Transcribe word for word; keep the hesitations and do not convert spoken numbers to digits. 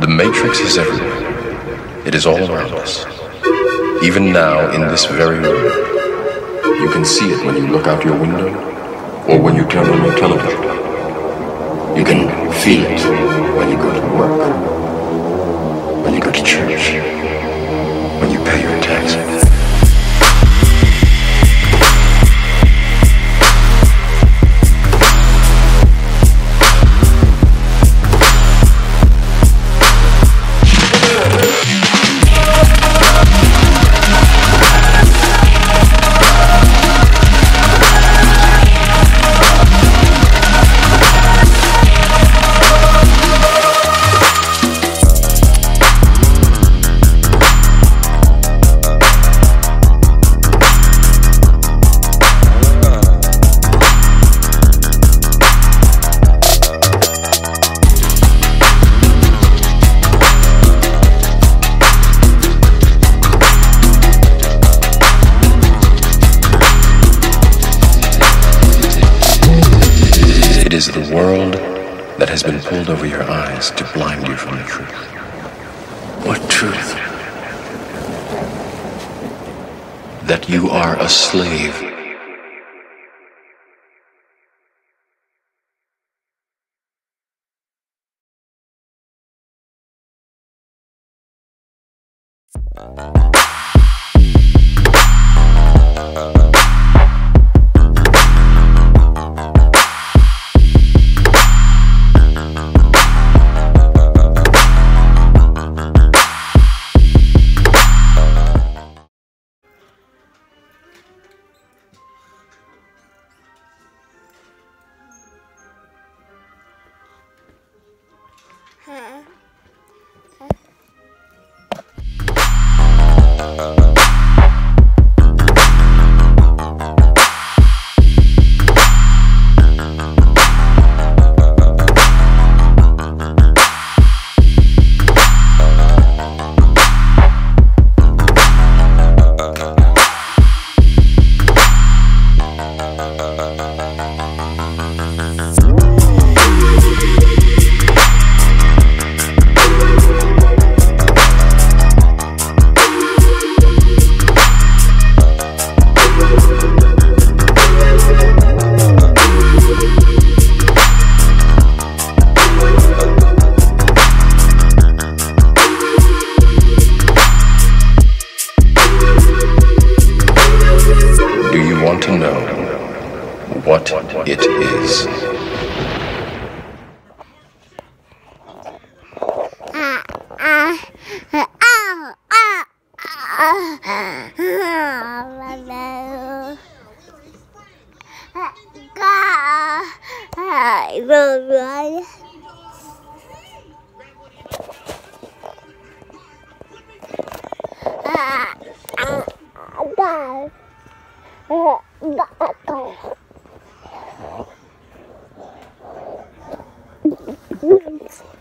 The Matrix is everywhere. It is all around us. Even now, in this very room. You can see it when you look out your window, or when you turn on your television. You can feel it when you go to work, when you go to church, when you pay your taxes. It is the world that has been pulled over your eyes to blind you from the truth. What truth? That you are a slave. Huh? Want to know what it is. God.